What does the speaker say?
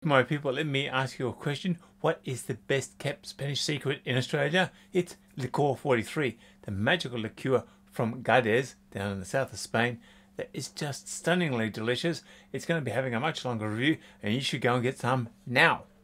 My people, let me ask you a question. What is the best kept Spanish secret in Australia? It's Licor 43, the magical liqueur from Gades down in the south of Spain that is just stunningly delicious. It's going to be having a much longer review and you should go and get some now.